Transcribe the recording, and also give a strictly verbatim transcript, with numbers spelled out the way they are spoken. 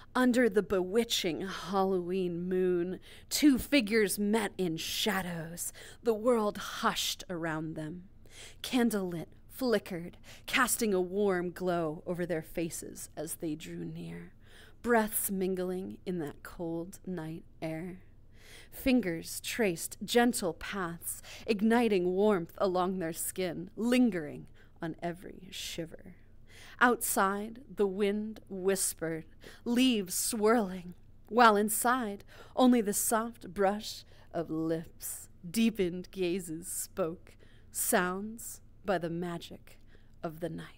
Under the bewitching Halloween moon, two figures met in shadows. The world hushed around them. Candlelit flickered, casting a warm glow over their faces as they drew near, breaths mingling in that cold night air. Fingers traced gentle paths, igniting warmth along their skin, lingering on every shiver. Outside, the wind whispered, leaves swirling, while inside, only the soft brush of lips, deepened gazes spoke, sounds by the magic of the night.